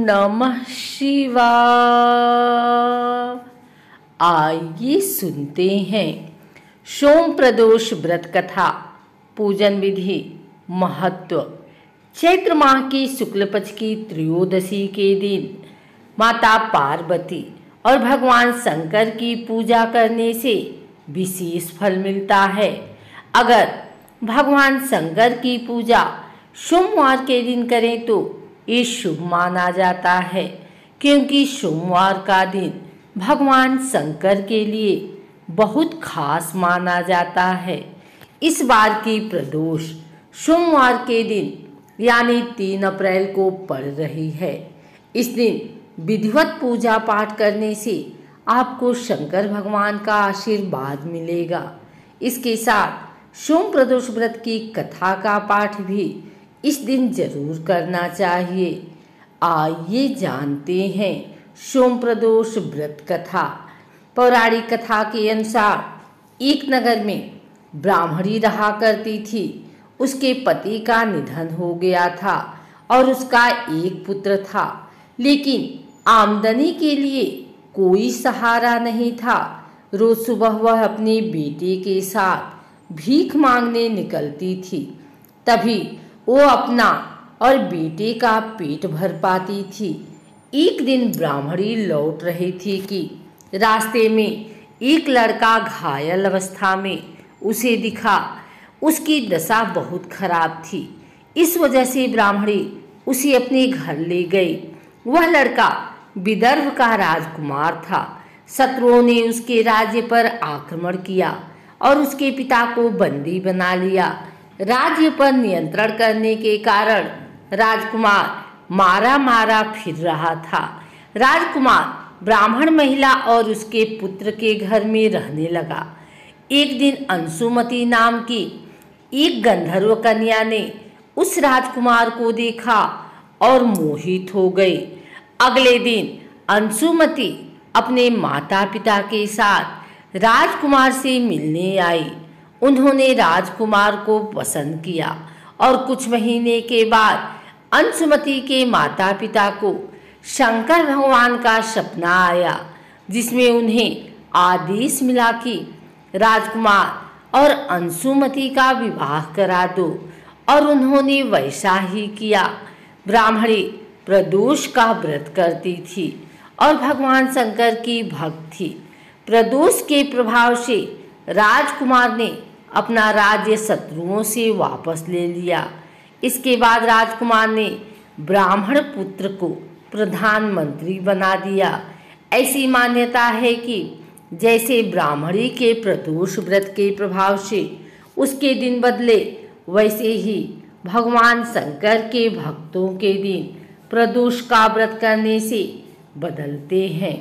नमः शिवाय। आइए सुनते हैं सोम प्रदोष व्रत कथा, पूजन विधि, महत्व। चैत्र माह की शुक्ल पक्ष की त्रयोदशी के दिन माता पार्वती और भगवान शंकर की पूजा करने से विशेष फल मिलता है। अगर भगवान शंकर की पूजा सोमवार के दिन करें तो ये शुभ माना जाता है, क्योंकि सोमवार का दिन भगवान शंकर के लिए बहुत खास माना जाता है। इस बार की प्रदोष सोमवार के दिन यानी 3 अप्रैल को पड़ रही है। इस दिन विधिवत पूजा पाठ करने से आपको शंकर भगवान का आशीर्वाद मिलेगा। इसके साथ सोम प्रदोष व्रत की कथा का पाठ भी इस दिन जरूर करना चाहिए। आइए जानते हैं सोम प्रदोष व्रत कथा। पौराणिक कथा के अनुसार एक नगर में ब्राह्मणी रहा करती थी। उसके पति का निधन हो गया था और उसका एक पुत्र था, लेकिन आमदनी के लिए कोई सहारा नहीं था। रोज सुबह वह अपने बेटे के साथ भीख मांगने निकलती थी, तभी वो अपना और बेटे का पेट भर पाती थी। एक दिन ब्राह्मणी लौट रही थी कि रास्ते में एक लड़का घायल अवस्था में उसे दिखा। उसकी दशा बहुत खराब थी, इस वजह से ब्राह्मणी उसे अपने घर ले गई। वह लड़का विदर्भ का राजकुमार था। शत्रुओं ने उसके राज्य पर आक्रमण किया और उसके पिता को बंदी बना लिया। राज्य पर नियंत्रण करने के कारण राजकुमार मारा मारा फिर रहा था। राजकुमार ब्राह्मण महिला और उसके पुत्र के घर में रहने लगा। एक दिन अंशुमती नाम की एक गंधर्व कन्या ने उस राजकुमार को देखा और मोहित हो गई। अगले दिन अंशुमती अपने माता पिता के साथ राजकुमार से मिलने आई। उन्होंने राजकुमार को पसंद किया और कुछ महीने के बाद अंशुमती के माता पिता को शंकर भगवान का सपना आया, जिसमें उन्हें आदेश मिला कि राजकुमार और अंशुमती का विवाह करा दो, और उन्होंने वैसा ही किया। ब्राह्मणी प्रदोष का व्रत करती थी और भगवान शंकर की भक्त थी। प्रदोष के प्रभाव से राजकुमार ने अपना राज्य शत्रुओं से वापस ले लिया। इसके बाद राजकुमार ने ब्राह्मण पुत्र को प्रधानमंत्री बना दिया। ऐसी मान्यता है कि जैसे ब्राह्मणी के प्रदोष व्रत के प्रभाव से उसके दिन बदले, वैसे ही भगवान शंकर के भक्तों के दिन प्रदोष का व्रत करने से बदलते हैं।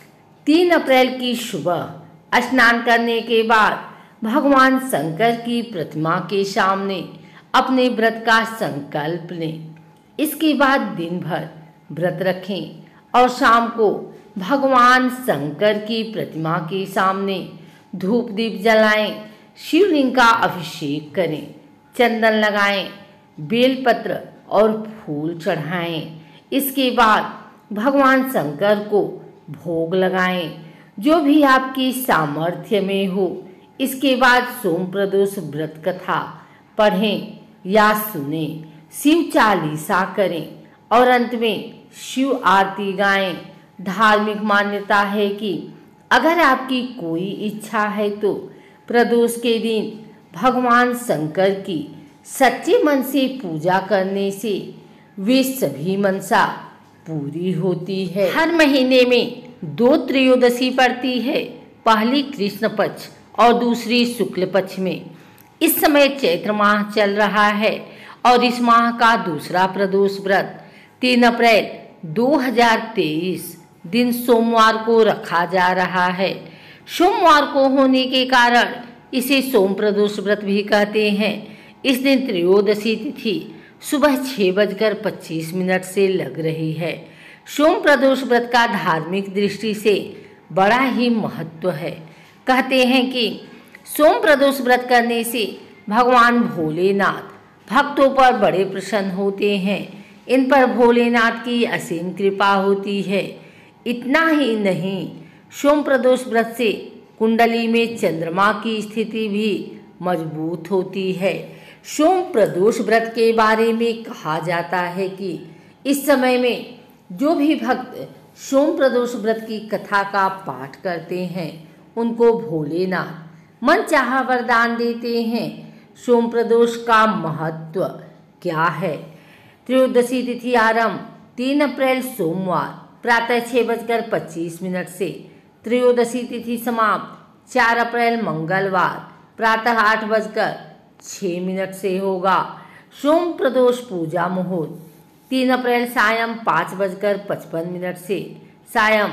3 अप्रैल की सुबह स्नान करने के बाद भगवान शंकर की प्रतिमा के सामने अपने व्रत का संकल्प लें। इसके बाद दिन भर व्रत रखें और शाम को भगवान शंकर की प्रतिमा के सामने धूप दीप जलाएं, शिवलिंग का अभिषेक करें, चंदन लगाएं, बेलपत्र और फूल चढ़ाएं। इसके बाद भगवान शंकर को भोग लगाएं, जो भी आपकी सामर्थ्य में हो। इसके बाद सोम प्रदोष व्रत कथा पढ़ें या सुनें, शिव चालीसा करें और अंत में शिव आरती गाएं। धार्मिक मान्यता है कि अगर आपकी कोई इच्छा है तो प्रदोष के दिन भगवान शंकर की सच्चे मन से पूजा करने से वे सभी मनसा पूरी होती है। हर महीने में 2 त्रयोदशी पड़ती है, पहली कृष्ण पक्ष और दूसरी शुक्ल पक्ष में। इस समय चैत्र माह चल रहा है और इस माह का दूसरा प्रदोष व्रत 3 अप्रैल 2023 दिन सोमवार को रखा जा रहा है। सोमवार को होने के कारण इसे सोम प्रदोष व्रत भी कहते हैं। इस दिन त्रयोदशी तिथि सुबह 6:25 से लग रही है। सोम प्रदोष व्रत का धार्मिक दृष्टि से बड़ा ही महत्व है। कहते हैं कि सोम प्रदोष व्रत करने से भगवान भोलेनाथ भक्तों पर बड़े प्रसन्न होते हैं। इन पर भोलेनाथ की असीम कृपा होती है। इतना ही नहीं, सोम प्रदोष व्रत से कुंडली में चंद्रमा की स्थिति भी मजबूत होती है। सोम प्रदोष व्रत के बारे में कहा जाता है कि इस समय में जो भी भक्त सोम प्रदोष व्रत की कथा का पाठ करते हैं उनको भोलेनाथ मनचाहा वरदान देते हैं। सोम प्रदोष का महत्व क्या है? त्रयोदशी तिथि आरंभ 3 अप्रैल सोमवार प्रातः 6:25 से। त्रयोदशी तिथि समाप्त 4 अप्रैल मंगलवार प्रातः 8:06 से होगा। सोम प्रदोष पूजा मुहूर्त 3 अप्रैल सायं 5:55 से सायं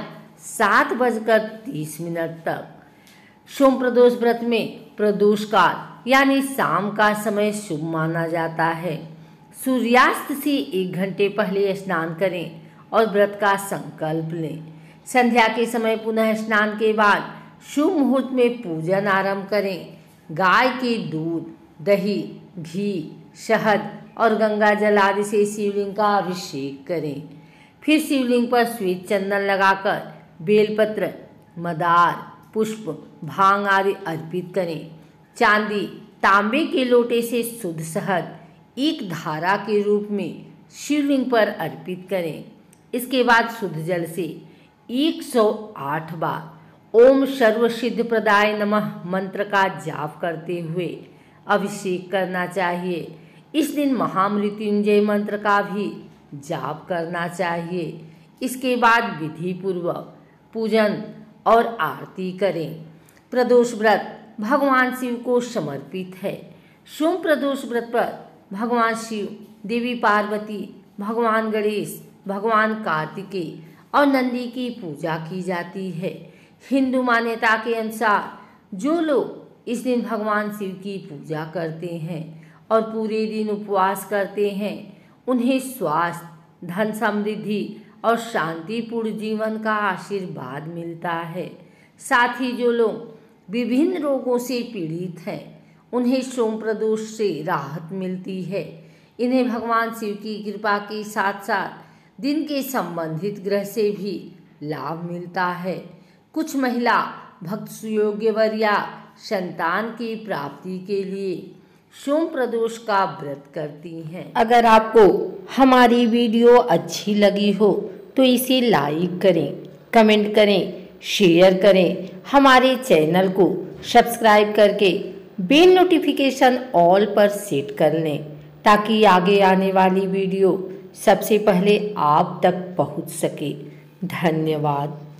7:30 तक। सोम प्रदोष व्रत में प्रदोष काल यानी शाम का समय शुभ माना जाता है। सूर्यास्त से 1 घंटे पहले स्नान करें और व्रत का संकल्प लें। संध्या के समय पुनः स्नान के बाद शुभ मुहूर्त में पूजन आरंभ करें। गाय के दूध, दही, घी, शहद और गंगा जल आदि से शिवलिंग का अभिषेक करें। फिर शिवलिंग पर श्वेत चंदन लगाकर बेलपत्र, मदार, पुष्प, भांग आदि अर्पित करें। चांदी, तांबे के लोटे से शुद्ध शहद एक धारा के रूप में शिवलिंग पर अर्पित करें। इसके बाद शुद्ध जल से 108 बार ओम सर्वसिद्ध प्रदाय नमः मंत्र का जाप करते हुए अभिषेक करना चाहिए। इस दिन महामृत्युंजय मंत्र का भी जाप करना चाहिए। इसके बाद विधि पूर्वक पूजन और आरती करें। प्रदोष व्रत भगवान शिव को समर्पित है। सोम प्रदोष व्रत पर भगवान शिव, देवी पार्वती, भगवान गणेश, भगवान कार्तिकेय और नंदी की पूजा की जाती है। हिंदू मान्यता के अनुसार जो लोग इस दिन भगवान शिव की पूजा करते हैं और पूरे दिन उपवास करते हैं उन्हें स्वास्थ्य, धन समृद्धि और शांतिपूर्ण जीवन का आशीर्वाद मिलता है। साथ ही जो लोग विभिन्न रोगों से पीड़ित हैं उन्हें सोम प्रदोष से राहत मिलती है। इन्हें भगवान शिव की कृपा के साथ साथ दिन के संबंधित ग्रह से भी लाभ मिलता है। कुछ महिला भक्त सुयोग्य वर या संतान की प्राप्ति के लिए सोम प्रदोष का व्रत करती हैं। अगर आपको हमारी वीडियो अच्छी लगी हो तो इसे लाइक करें, कमेंट करें, शेयर करें। हमारे चैनल को सब्सक्राइब करके बेल नोटिफिकेशन ऑल पर सेट कर लें ताकि आगे आने वाली वीडियो सबसे पहले आप तक पहुंच सके। धन्यवाद।